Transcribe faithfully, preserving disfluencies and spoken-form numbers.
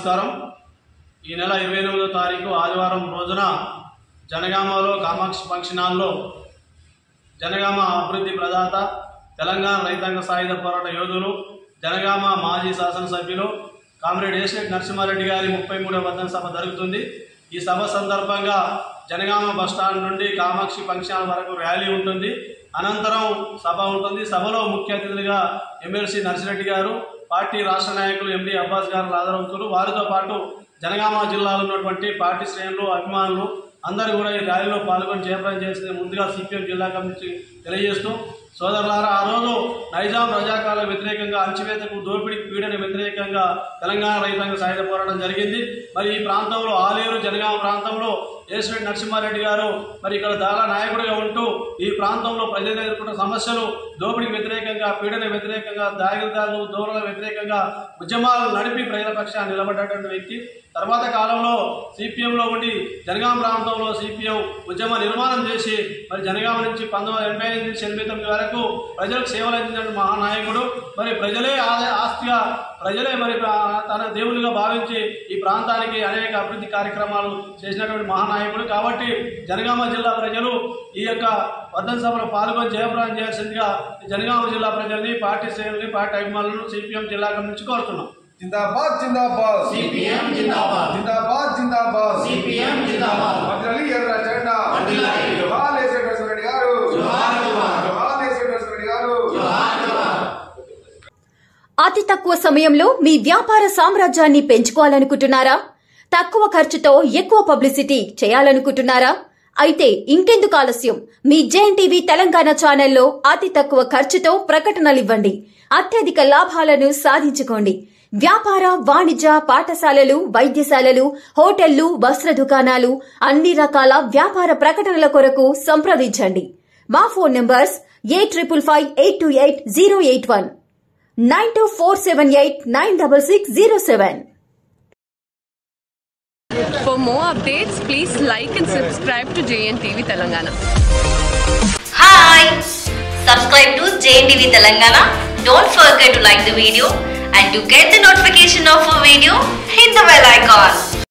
నమస్కారం. ఈ నెల ఇరవై ఎనిమిదో తారీఖు ఆదివారం రోజున జనగామలో కామాక్షి ఫంక్షన్ హాల్లో జనగామ అభివృద్ధి ప్రదాత తెలంగాణ రైతాంగ సాయుధ పోరాట యోధులు జనగామ మాజీ శాసనసభ్యులు కామ్రేడ్ ఏషెట్ నరసింహారెడ్డి గారి ముప్పై మూడవ వర్ధన సభ జరుగుతుంది. ఈ సభ సందర్భంగా జనగామ బస్టాండ్ నుండి కామాక్షి ఫంక్షన్ హాల్ వరకు ర్యాలీ ఉంటుంది. అనంతరం సభ ఉంటుంది. సభలో ముఖ్య అతిథులుగా ఎమ్మెల్సీ నర్సిరెడ్డి గారు, పార్టీ రాష్ట్ర నాయకులు ఎండి అబ్బాస్ గారు హాజరవుతారు. వారితో పాటు జనగామ జిల్లాలో ఉన్నటువంటి పార్టీ శ్రేణులు, అభిమానులు అందరూ కూడా ఈ ర్యాలీలో పాల్గొని జయప్రదం చేసింది ముందుగా సిపిఎం జిల్లా కమిటీ తెలియజేస్తూ, సోదరులారా, ఆ రోజు నైజాం రజాకాల వ్యతిరేకంగా, అణచివేతకు, దోపిడీ, పీడన వ్యతిరేకంగా తెలంగాణ రైతాంగ సాయుధ పోరాటం జరిగింది. మరి ఈ ప్రాంతంలో ఆలేరు జనగామ ప్రాంతంలో ఏషెట్ నరసింహారెడ్డి గారు మరి ఇక్కడ చాలా నాయకుడిగా ఉంటూ ఈ ప్రాంతంలో ప్రజలు ఎదుర్కొన్న సమస్యలు, దోపిడీ వ్యతిరేకంగా, పీడన వ్యతిరేకంగా, దాగిదారులు, దూరాల వ్యతిరేకంగా ఉద్యమాలు నడిపి ప్రజల పక్షాన్ని నిలబడ్డటువంటి వ్యక్తి. తర్వాత కాలంలో సిపిఎంలో ఉండి జనగామ ప్రాంతంలో సిపిఎం ఉద్యమ నిర్మాణం చేసి మరి జనగామ నుంచి పంతొమ్మిది ఎనభై ఐదు నుంచి ఎనభై తొమ్మిది వరకు ప్రజలకు సేవలు అందించిన మహానాయకుడు. మరి ప్రజలే ఆస్తిగా, ప్రజలే మరి తన దేవునిగా భావించి ఈ ప్రాంతానికి అనేక అభివృద్ధి కార్యక్రమాలు చేసినటువంటి మహానాయకుడు. కాబట్టి జనగామ జిల్లా ప్రజలు ఈ యొక్క వర్ధన సభలో పాల్గొని జయప్రదం చేయాల్సిందిగా జనగామ జిల్లా ప్రజల్ని, పార్టీ శ్రేణుల్ని, పార్టీ అభిమానులను సిపిఎం జిల్లా నుంచి కోరుతున్నాం. जिंदाबाद जिंदाबाद सीपीएम जिंदाबाद जिंदाबाद जिंदाबाद सीपीएम जिंदाबाद मदली एर्रा झंडा मंडलाई जोहार एशेट नरसिंहारेड्डी गारू जोहार जोहार जोहार एशेट नरसिंहारेड्डी गारू जोहार जोहार. అతి తక్కువ సమయంలో మీ వ్యాపార సామ్రాజ్యాన్ని పెంచుకోవాలనుకుంటున్నారా? తక్కువ ఖర్చుతో ఎక్కువ పబ్లిసిటీ చేయాలనుకుంటున్నారా? అయితే ఇంకెందుకు ఆలస్యం? మీ జేఎన్ టీవీ తెలంగాణ ఛానల్లో అతి తక్కువ ఖర్చుతో ప్రకటనలివ్వండి. అత్యధిక లాభాలను సాధించుకోండి. వ్యాపార, వాణిజ్య, పాఠశాలలు, వైద్యశాలలు, హోటళ్లు, వస్త్ర దుకాణాలు, అన్ని రకాల వ్యాపార ప్రకటనల కొరకు సంప్రదించండి. మా phone numbers eight triple five eight two eight zero eight one, nine two four seven eight nine double six zero seven. For more updates, please like and subscribe to J N T V Telangana. Hi! Subscribe to J N T V Telangana. Don't forget to like the video and to get the notification of a video, hit the bell icon.